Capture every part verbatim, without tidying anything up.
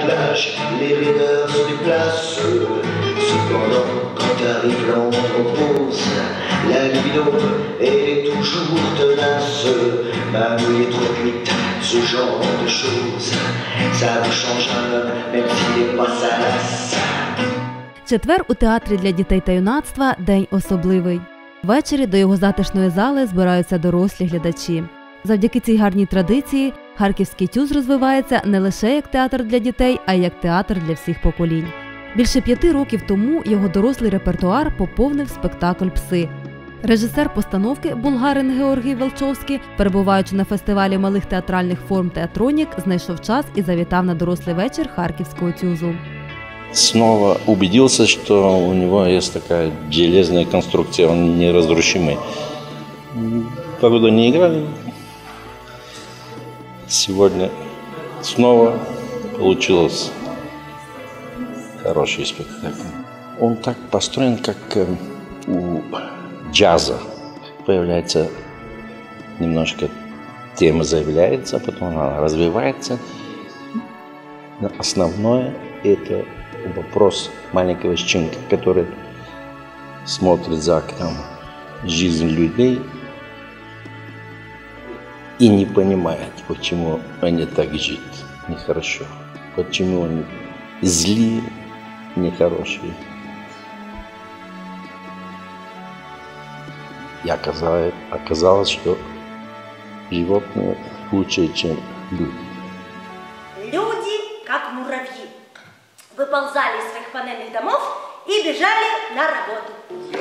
plage, les raideurs se déplacent. Cependant, quand arrive l'andropause, la libido, elle est toujours tenace. Mamie est trop cuite, ce genre de choses, ça vous change un homme, même s'il n'est pas salace. Четвер у театрі для дітей та юнацтва – день особливий. Ввечері до його затишної зали збираються дорослі глядачі. Завдяки цій гарній традиції Харківський тюз розвивається не лише як театр для дітей, а й як театр для всіх поколінь. Більше п'яти років тому його дорослий репертуар поповнив спектакль «Пси». Режисер постановки булгарин Георгій Велчовський, перебуваючи на фестивалі малих театральних форм «Театронік», знайшов час і завітав на дорослий вечір Харківського тюзу. Снова убедился, что у него есть такая железная конструкция, он неразрушимый. Погоду не играли. Сегодня снова получилось хороший спектакль. Он так построен, как у джаза. Появляется немножко, тема заявляется, потом она развивается. Но основное – это вопрос маленького щенка, который смотрит за окном жизнь людей и не понимает, почему они так живут нехорошо, почему они злые, нехорошие. И оказалось, оказалось, что животные лучше, чем люди. Люди, как муравьи, выползали из своих панельных домов и бежали на работу.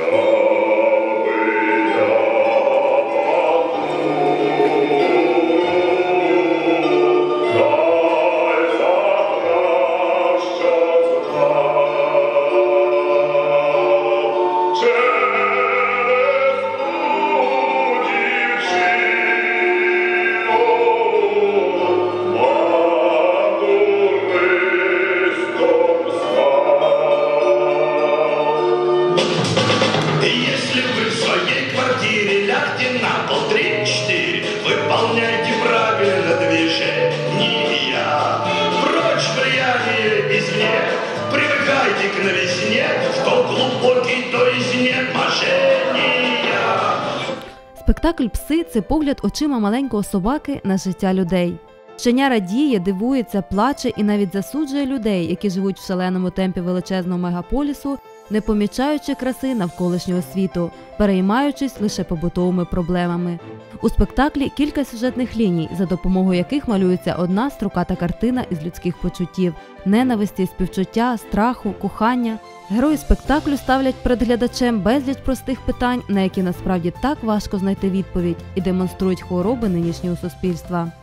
Выполняйте правильно движения, прочь влияние извне, привыкайте к новизне, что глубокий, то есть нет мошенния. Спектакль «Пси» – це погляд очима маленького собаки на життя людей. Щеня радіє, дивується, плаче і навіть засуджує людей, які живуть в шаленому темпі величезного мегаполісу, не помічаючи краси навколишнього світу, переймаючись лише побутовими проблемами. У спектаклі кілька сюжетних ліній, за допомогою яких малюється одна строката картина із людських почуттів – ненависті, співчуття, страху, кохання. Герої спектаклю ставлять перед глядачем безліч простих питань, на які насправді так важко знайти відповідь, і демонструють хвороби нинішнього суспільства.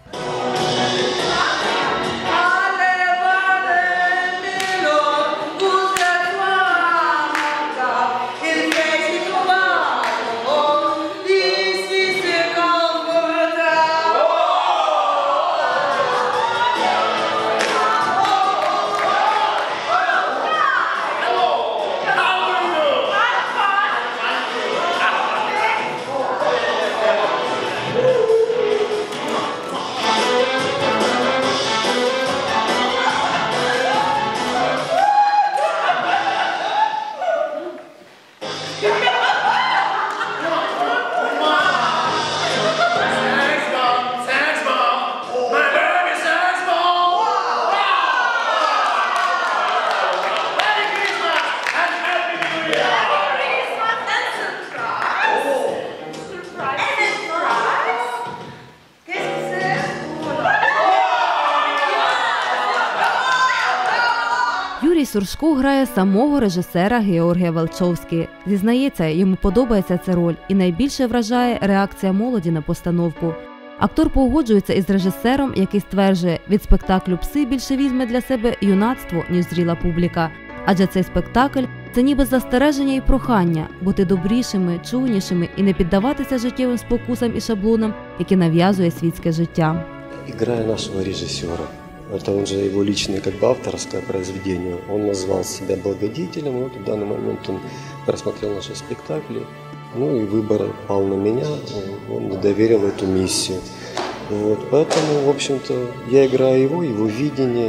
Юрій Суршко грає самого режисера Георгія Велчовського. Зізнається, йому подобається ця роль і найбільше вражає реакція молоді на постановку. Актор погоджується із режисером, який стверджує, від спектаклю «Пси» більше візьме для себе юнацтво, ніж зріла публіка. Адже цей спектакль – це ніби застереження і прохання бути добрішими, чуйнішими і не піддаватися життєвим спокусам і шаблонам, які нав'язує світське життя. Играя нашего режиссера, это он же его личное как бы авторское произведение, он назвал себя благодетелем, вот в данный момент он просмотрел наши спектакли, ну и выбор пал на меня, он доверил эту миссию. Вот, поэтому, в общем-то, я играю его, его видение,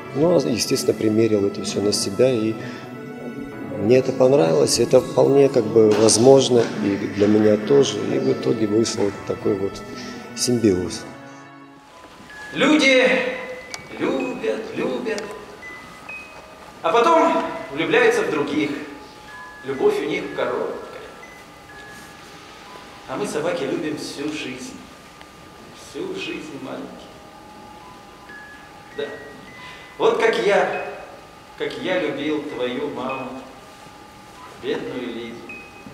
Ну, естественно, примерил это все на себя, и мне это понравилось, это вполне как бы возможно и для меня тоже, и в итоге вышел вот такой вот симбиоз. Люди любят, любят, а потом влюбляются в других. Любовь у них короткая. А мы, собаки, любим всю жизнь. Всю жизнь, маленькие. Да. Вот как я, как я любил твою маму, бедную Лидию.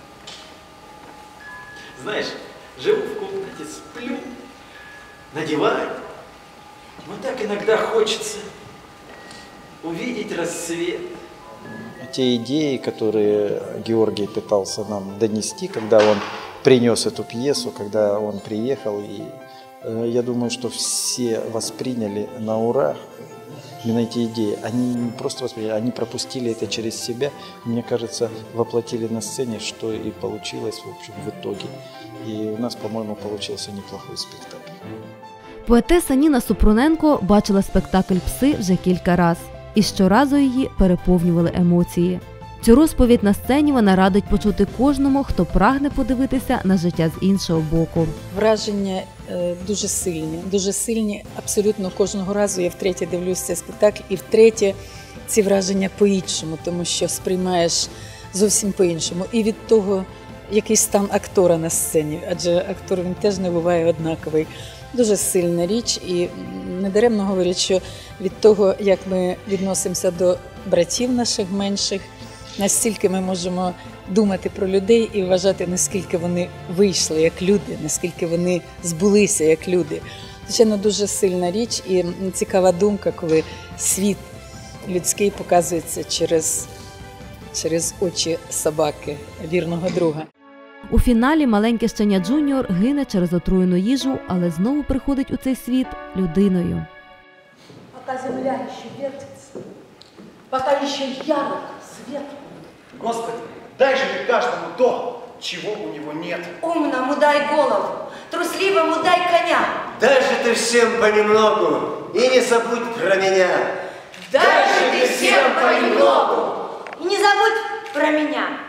Знаешь, живу в комнате, сплю на диване. Но так иногда хочется увидеть рассвет. Те идеи, которые Георгий пытался нам донести, когда он принес эту пьесу, когда он приехал, и э, я думаю, что все восприняли на ура именно эти идеи. Они не просто восприняли, они пропустили это через себя, мне кажется, воплотили на сцене, что и получилось в общем в итоге. И у нас, по-моему, получился неплохой спектакль. Поетеса Ніна Супруненко бачила спектакль «Пси» вже кілька раз. І щоразу її переповнювали емоції. Цю розповідь на сцені вона радить почути кожному, хто прагне подивитися на життя з іншого боку. Враження е, дуже сильні, дуже сильні. Абсолютно кожного разу я втретє дивлюся цей спектакль, і втретє ці враження по-іншому, тому що сприймаєш зовсім по-іншому. І від того, який стан актора на сцені, адже актор він теж не буває однаковий. Дуже сильна річ, і недаремно говорять, що від того, як ми відносимося до братів наших менших, настільки ми можемо думати про людей і вважати, наскільки вони вийшли як люди, наскільки вони збулися як люди. Звичайно, дуже сильна річ і цікава думка, коли світ людський показується через, через очі собаки, вірного друга. У фіналі маленьке щеня Джуніор гине через отруєну їжу, але знову приходить у цей світ людиною. Пока земля еще вертится, пока еще ярок свет. Господи, дай же ты каждому то, чего у него нет. Умному дай голову, трусливому дай коня. Дай же ты всем понемногу и не забудь про меня. Дай же ты всем понемногу и не забудь про меня.